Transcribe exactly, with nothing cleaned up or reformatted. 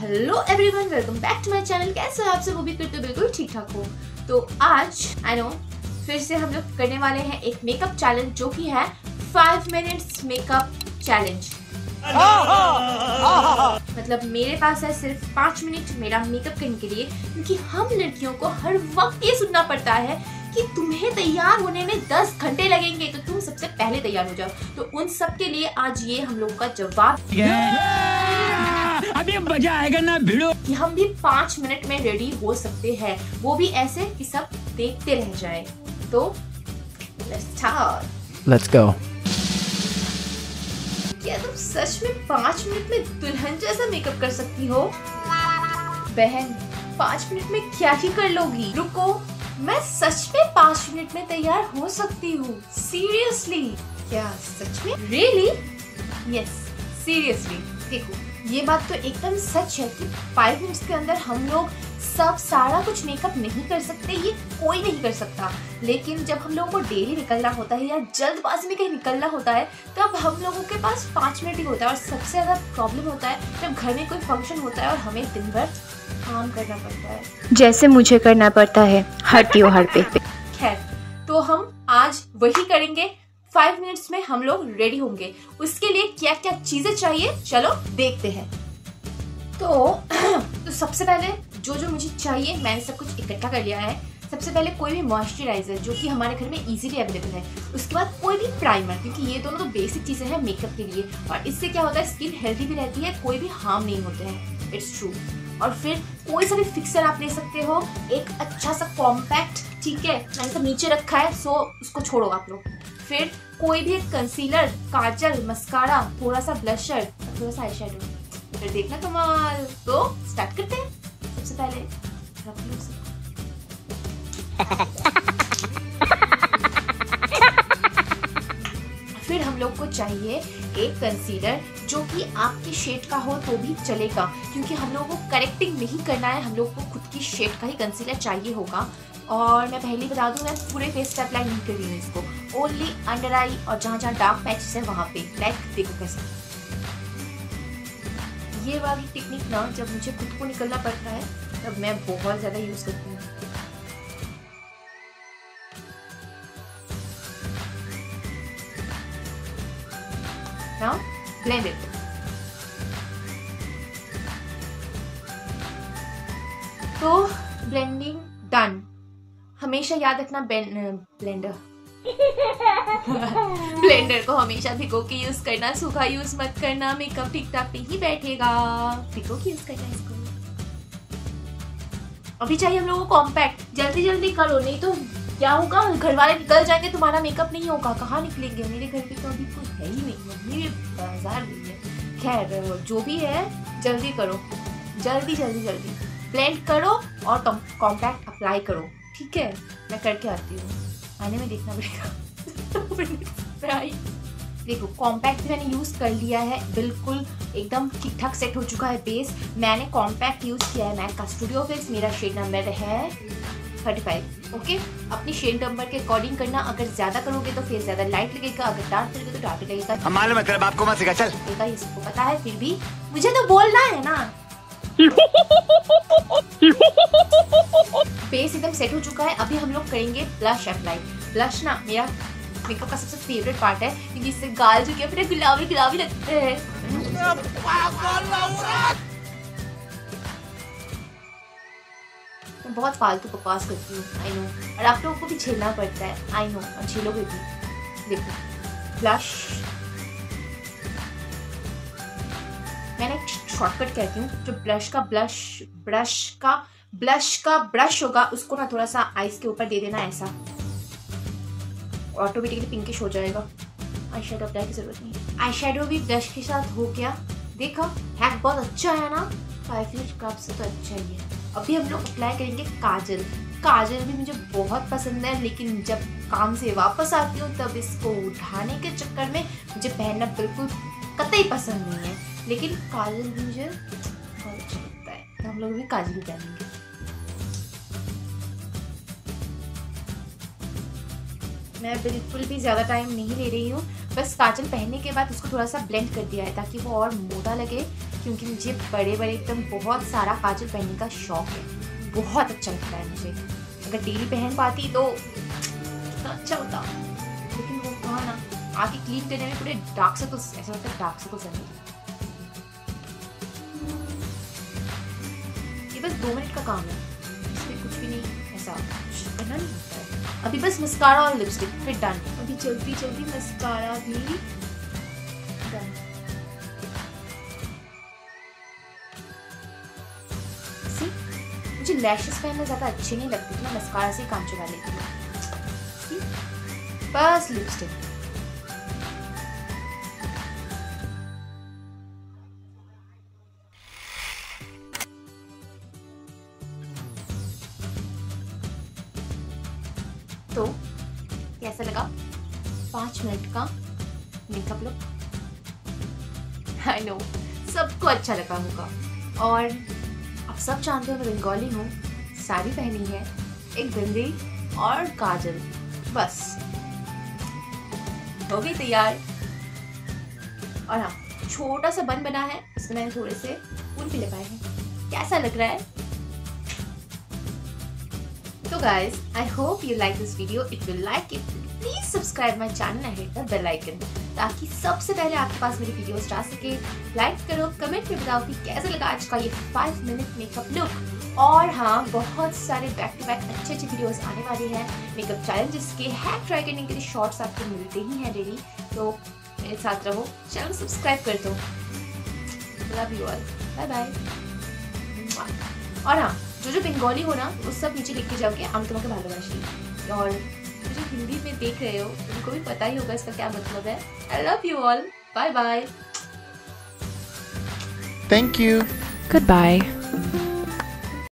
Hello everyone, welcome back to my channel. कैसे हो आप सब? वो भी करते बिल्कुल ठीक ठाक हो। तो आज आई नो फिर से हम लोग करने वाले हैं एक मेकअप चैलेंज, जो कि है फाइव मिनट्स मेकअप चैलेंज। मतलब मेरे पास है सिर्फ पाँच मिनट मेरा मेकअप करने के लिए, क्योंकि हम लड़कियों को हर वक्त ये सुनना पड़ता है कि तुम्हें तैयार होने में दस घंटे लगेंगे, तो तुम सबसे पहले तैयार हो जाओ। तो उन सब के लिए आज ये हम लोग का जवाब अभी मजा आएगा ना भिड़ो कि हम भी पाँच मिनट में रेडी हो सकते हैं, वो भी ऐसे कि सब देखते रह जाए। तो लेट्स स्टार्ट। Let's go. क्या तुम सच में पाँच मिनट में दुल्हन जैसा मेकअप कर सकती हो? बहन, पाँच मिनट में क्या ही कर लोगी? रुको, मैं सच में पाँच मिनट में तैयार हो सकती हूँ। सीरियसली? क्या सच में? रियली? Yes, seriously. देखो, ये बात तो एकदम सच है कि फाइव मिनट्स के अंदर हम लोग सब सारा कुछ मेकअप नहीं कर सकते, ये कोई नहीं कर सकता। लेकिन जब हम लोगों को डेली निकलना होता है या जल्दबाजी में कहीं निकलना होता है, तब हम लोगों के पास पाँच मिनट ही होता है। और सबसे ज़्यादा प्रॉब्लम होता है जब घर में कोई फंक्शन होता है और हमें दिन भर काम करना पड़ता है, जैसे मुझे करना पड़ता है हर त्योहार पे। खैर, तो हम आज वही करेंगे। फाइव मिनट्स में हम लोग रेडी होंगे। उसके लिए क्या क्या चीजें चाहिए, चलो देखते हैं। तो, तो सबसे पहले जो जो मुझे चाहिए मैंने सब कुछ इकट्ठा कर लिया है। सबसे पहले कोई भी मॉइस्चराइजर जो कि हमारे घर में इजीली अवेलेबल है। उसके बाद कोई भी प्राइमर, क्योंकि ये दोनों तो बेसिक चीजें हैं मेकअप के लिए, और इससे क्या होता है, स्किन हेल्दी भी रहती है, कोई भी हार्म नहीं होते हैं। It's true. और फिर कोई सा भी फिक्सर आप ले सकते हो, एक अच्छा सा कॉम्पैक्ट, ठीक है, मैंने सब नीचे रखा है, सो उसको छोड़ो आप लोग। फिर कोई भी एक कंसीलर, काजल, मस्कारा, थोड़ा सा ब्लशर, थोड़ा सा आई शैडो। फिर देखना कमाल। तो स्टार्ट करते हैं। सबसे पहले रख लो सब। फिर हम लोग को चाहिए एक कंसीलर जो कि आपके शेड का हो तो भी चलेगा, क्योंकि हम लोगों को करेक्टिंग नहीं करना है, हम लोग को खुद की शेड का ही कंसीलर चाहिए होगा। और मैं पहले बता दूं, मैं पूरे फेस पे अप्लाई नहीं कर रही हूँ इसको, ओनली अंडर आई और जहाँ जहाँ डार्क पैचेस है वहाँ पे। लाइक देखो कैसे ये वाली टेक्निक ना, जब मुझे खुद को निकलना पड़ता है तब मैं बहुत ज़्यादा यूज़ करती हूँ। Now blend it. तो ब्लेंडिंग डन। हमेशा याद रखना ब्लेंडर ब्लेंडर को हमेशा भिगो के यूज करना, सूखा यूज मत करना, मेकअप ठीक ठाक नहीं बैठेगा। भिगो के यूज करना इसको। अभी चाहिए हम लोगों को कॉम्पैक्ट। जल्दी जल्दी करो, नहीं तो क्या होगा, घर वाले निकल जाएंगे, तुम्हारा मेकअप नहीं होगा। कहाँ निकलेंगे? मेरे घर पे तो अभी कोई है ही नहीं, मम्मी भी बाजार गई है। खैर, जो भी है जल्दी करो, जल्दी जल्दी जल्दी ब्लेंड करो और कॉम्पैक्ट अप्लाई करो, ठीक है? मैं करके आती हूँ, आने में देखना पड़ेगा। देखो, कॉम्पैक्ट मैंने यूज़ कर लिया है, बिल्कुल एकदम ठीक ठाक सेट हो चुका है बेस। मैंने कॉम्पैक्ट यूज़ किया है मैक का स्टूडियो फिक्स, मेरा शेड नंबर है थर्टी फाइव। ओके, अपनी शेड नंबर के अकॉर्डिंग करना। अगर ज्यादा करोगे तो फेस ज्यादा लाइट लगेगा, अगर डार्क करोगे तो डार्क लगेगा। हम मालूम है, तेरे बाप को मत सिखा, चल। ये सबको पता है, फिर भी मुझे तो बोलना है ना। बेस एकदम सेट हो चुका है। अभी हम लोग करेंगे ब्लश अप्लाई। ब्लश ना मेरा मेकअप का सबसे फेवरेट पार्ट है, क्योंकि इससे गाल जो कि अपने गुलाबी गुलाबी लगते हैं। मैं बहुत फालतू बकवास करती हूँ, आई नो, और आप लोगों को भी झेलना पड़ता है, आई नो, और झेलोगे भी। देखो, ब्लश मैंने शॉर्टकट कहती हूँ। जो ब्लश का ब्लश ब्रश का ब्लश का ब्रश होगा, उसको ना थोड़ा सा आईज के ऊपर दे देना, ऐसा ऑटोमेटिकली पिंकिश हो जाएगा। आई शेडो अप्लाई की जरूरत नहीं। आई शेडो भी ब्लश के साथ हो गया। देखा, हैक बहुत अच्छा है ना, फाइव मिनट का से तो अच्छा ही है। अभी हम लोग अप्लाई करेंगे काजल। काजल भी मुझे बहुत पसंद है, लेकिन जब काम से वापस आती हूँ तब इसको उठाने के चक्कर में मुझे पहनना बिल्कुल कतई पसंद नहीं है। लेकिन काजल भी मुझे बहुत अच्छा लगता है, तो हम लोग भी काजल ही पहनेंगे। मैं बिल्कुल भी ज़्यादा टाइम नहीं ले रही हूँ, बस काजल पहनने के बाद उसको थोड़ा सा ब्लेंड कर दिया है ताकि वो और मोटा लगे क्योंकि मुझे बड़े बड़े एकदम बहुत सारा काजल पहनने का शौक है, बहुत अच्छा लगता है मुझे। अगर डेली पहन पाती तो कितना अच्छा होता, लेकिन वो कहा ना, आके क्लीन करने में पूरे डार्क से तो ऐसा लगता है डार्क से तो जरूर। ये बस दो मिनट का काम है, इसमें कुछ भी नहीं ऐसा करना नहीं होता है। अभी बस मस्कारा और लिपस्टिक फिर डन। अभी जल्दी जल्दी मस्कारा भी डन। सी मुझे लैशेस पहनना ज्यादा अच्छे नहीं लगते, तो मैं मस्कारा से काम चला लेती हूँ। बस लिपस्टिक। तो कैसा लगा पांच मिनट का मेकअप लुक? आई नो सबको अच्छा लगा होगा। और आप सब जानते हो मैं बंगाली हूँ, साड़ी पहनी है, एक बिंदी और काजल, बस हो गई तैयार। और हाँ, छोटा सा बन बना है, इसमें मैंने थोड़े से फूल भी लगाए हैं। कैसा लग रहा है? So guys, I hope you like this video. If you like it, please subscribe my channel and hit the bell icon, ताकि सबसे पहले आपके पास मेरी वीडियोस जा सके। लाइक करो, कमेंट में बताओ कि कैसा लगा आज का ये फाइव मिनट मेकअप लुक। और हाँ, बहुत सारे बैक टू बैक अच्छे अच्छे वीडियोस आने वाले हैं मेकअप चैलेंजेस के। हैक ट्राई करने के लिए शॉर्ट्स आपको मिलते ही हैं डेली, तो मेरे साथ रहो, चैनल सब्सक्राइब कर दो। Love you all, bye bye. और हाँ, जो जो बंगाली हो ना, वो सब नीचे लिख के जाओगे हम तुम्हें भालोबाशी। और जो हिंदी में देख रहे हो उनको भी पता ही होगा इसका क्या मतलब है। I love you all, bye bye. Thank you, Goodbye.